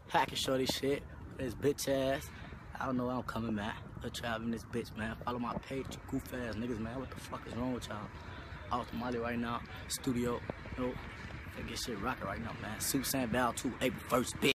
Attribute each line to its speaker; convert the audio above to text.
Speaker 1: Hacking shorty shit. This bitch ass. I don't know where I'm coming, man. Lil Trav in this bitch, man. Follow my page, you goof ass niggas, man. What the fuck is wrong with y'all? Out to Molly right now. Studio. You know, finna get shit rocking right now, man. Super Saiyan Battle 2, April 1st, bitch.